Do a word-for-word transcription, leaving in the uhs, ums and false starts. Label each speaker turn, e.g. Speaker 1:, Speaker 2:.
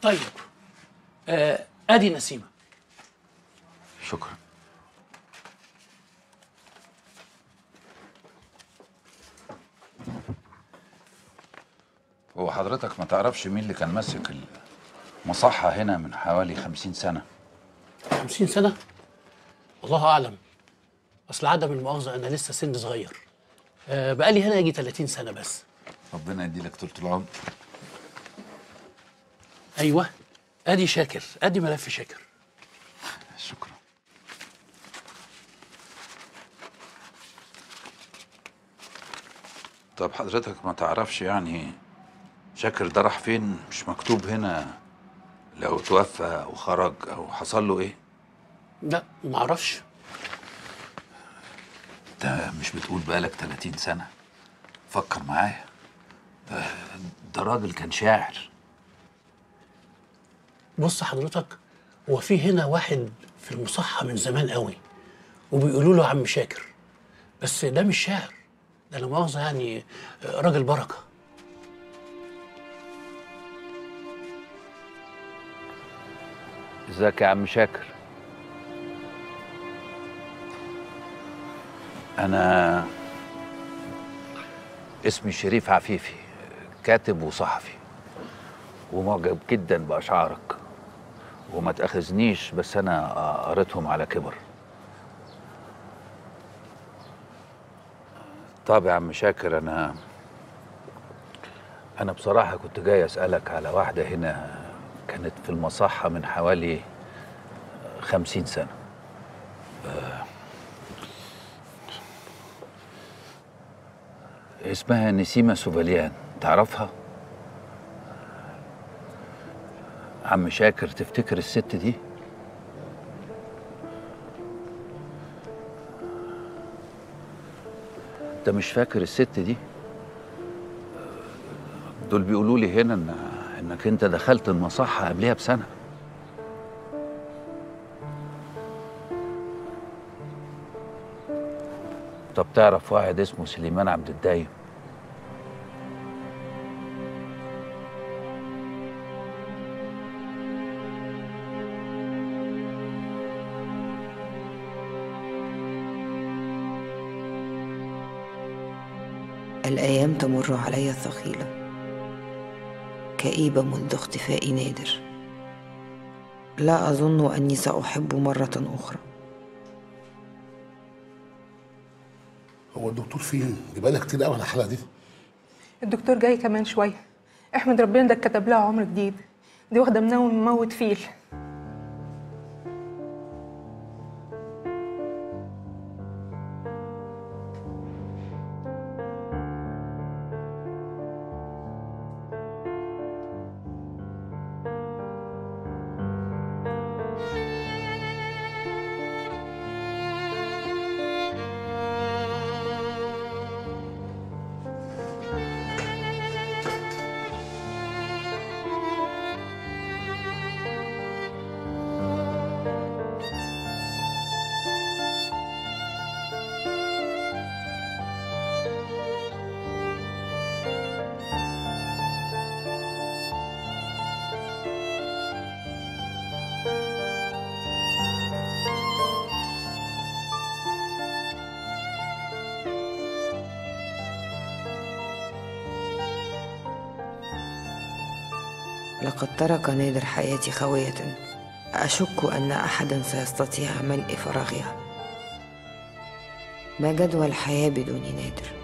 Speaker 1: طيب آه ادي نسيمه.
Speaker 2: شكرا. هو حضرتك ما تعرفش مين اللي كان ماسك المصحة هنا من حوالي خمسين سنة؟
Speaker 1: خمسين سنة؟ الله أعلم. أصل عدم المؤاخذة أنا لسه سن صغير. أه بقالي هنا يجي ثلاثين سنة بس.
Speaker 2: ربنا يدي لك طول العمر.
Speaker 1: أيوه أدي شاكر، أدي ملف شاكر.
Speaker 2: شكرا. طب حضرتك ما تعرفش يعني شاكر ده راح فين؟ مش مكتوب هنا لو توفى أو خرج أو حصل له إيه؟
Speaker 1: لا معرفش.
Speaker 2: أنت مش بتقول بقالك ثلاثين سنة؟ فكر معايا، ده, ده راجل كان شاعر.
Speaker 1: بص حضرتك، هو في هنا واحد في المصحة من زمان قوي وبيقولوا له عم شاكر، بس ده مش شاعر، ده لا مؤاخذة يعني راجل بركة.
Speaker 2: ازيك يا عم شاكر؟ أنا اسمي شريف عفيفي، كاتب وصحفي ومعجب جدا بأشعارك، وما تأخذنيش بس أنا قريتهم على كبر. طب يا عم شاكر، أنا أنا بصراحة كنت جاي أسألك على واحدة هنا كانت في المصحة من حوالي خمسين سنة. أه اسمها نسيمة سوبليان، تعرفها؟ عم شاكر تفتكر الست دي؟ انت مش فاكر الست دي؟ دول بيقولوا لي هنا إن انك انت دخلت المصحة قبلها بسنة. طب تعرف واحد اسمه سليمان عبد الدايم؟
Speaker 3: الأيام تمر علي الثقيلة كئيبة منذ اختفاء نادر. لا أظن أني سأحب مرة أخرى.
Speaker 4: هو الدكتور فين؟ دي بقالها كتير قوي على الحلقة دي.
Speaker 5: الدكتور جاي كمان شوية. احمد ربنا ده كتب لها عمر جديد، دي واخدة منوم مموت فيل.
Speaker 3: لقد ترك نادر حياتي خوية، أشك أن أحدا سيستطيع ملء فراغها. ما جدوى الحياة بدون نادر؟